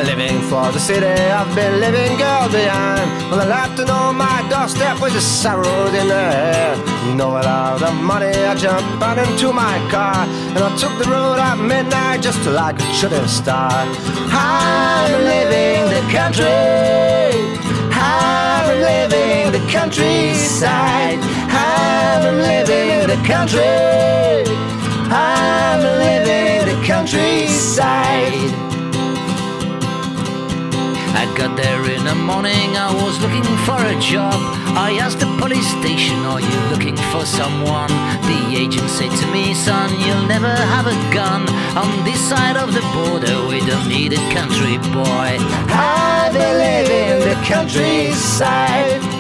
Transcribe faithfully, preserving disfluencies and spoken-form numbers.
been living for the city, I've been living girl behind. When I left and on my doorstep was a sorrow in the air. No without of money, I jumped out into my car, and I took the road at midnight just like a shooting star. I'm living the country, I'm living the countryside. I'm living the country, I'm living the countryside. I got there in the morning, I was looking for a job. I asked the police station, are you looking for someone? The agent said to me, son, you'll never have a gun. On this side of the border, we don't need a country boy. I've been living the countryside.